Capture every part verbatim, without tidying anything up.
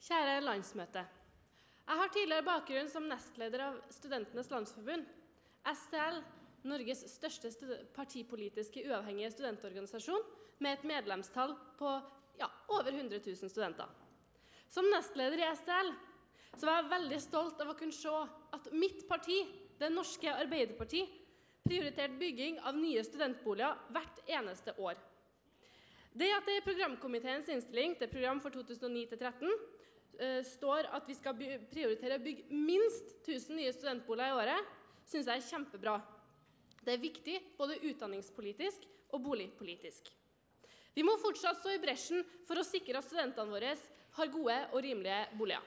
Kjære landsmøte. Jeg har tidligere bakgrunn som nestleder av Studentenes Landsforbund, S T L, Norges største partipolitiske uavhengige studentorganisasjon, med et medlemstall på ja, over hundre tusen studenter. Som nestleder i S T L så var jeg veldig stolt av å kunne se at mitt parti, det norske Arbeiderparti, prioriterte bygging av nye studentboliger hvert eneste år. Det at det i programkomiteens innstilling til program for to tusen og ni til tretten uh, står at vi skal prioritere å bygge minst tusen nye studentboliger i året, synes jeg er kjempebra. Det er viktig både utdanningspolitisk og boligpolitisk. Vi må fortsatt stå i bresjen for å sikre at studentene våre har gode og rimelige boliger.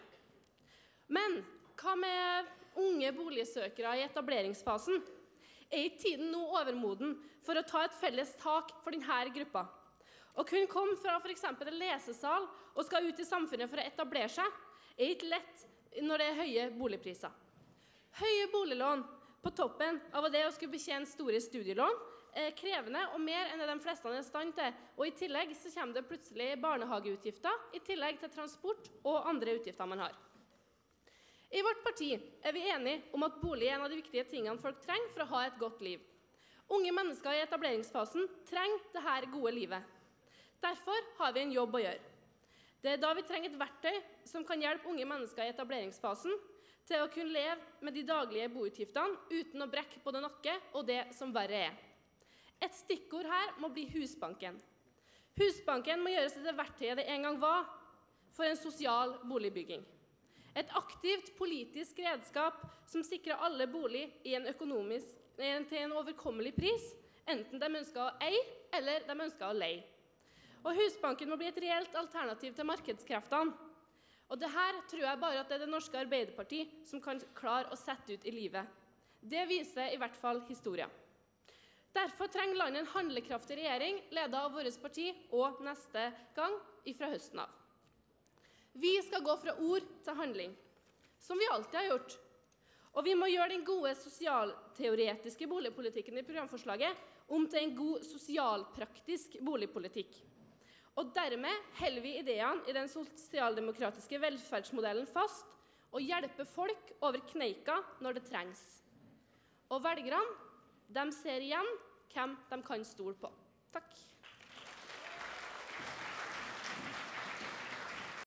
Men hva med unge boligsøkere i etableringsfasen? Er ikke tiden nå overmoden for å ta et felles tak for denne gruppa? Å kunne komme fra for eksempel en lesesal og skal ut i samfunnet for å etablere seg, er ikke lett når det er høye boligpriser. Høye boliglån på toppen av det å skulle betjene store studielån er krevende og mer enn det de fleste er i stand til, og i tillegg så kommer det plutselig barnehageutgifter, i tillegg til transport og andre utgifter man har. I vårt parti er vi enige om at bolig er en av de viktige tingene folk trenger for å ha et godt liv. Unge mennesker i etableringsfasen trenger dette gode livet. Derfor har vi en jobb å gjøre. Det er da vi trenger et verktøy som kan hjelpe unge mennesker i etableringsfasen til å kunne leve med de daglige boutgiftene uten å brekke både nakke og det som verre er. Et stikkord her må bli Husbanken. Husbanken må gjøres til det verktøyet det en gang var for en sosial boligbygging. Et aktivt politisk redskap som sikrer alle bolig i en økonomisk, til en overkommelig pris, enten de ønsker å eie eller de ønsker å leie. Og Husbanken må bli et reelt alternativ til markedskreftene. Og det her tror jeg bare at det er det norske Arbeiderparti som kan klare å sette ut i livet. Det viser i hvert fall historien. Derfor trenger landet en handlekraftig regjering, ledet av vårt parti, og neste gang fra høsten av. Vi skal gå fra ord til handling, som vi alltid har gjort. Og vi må gjøre den gode sosialteoretiske boligpolitikken i programforslaget om til en god sosialpraktisk boligpolitikk. Og dermed holder vi ideene i den sosialdemokratiske velferdsmodellen fast og hjelper folk over kneika når det trengs. Og velgerne, de ser igjen hvem de kan stole på. Takk.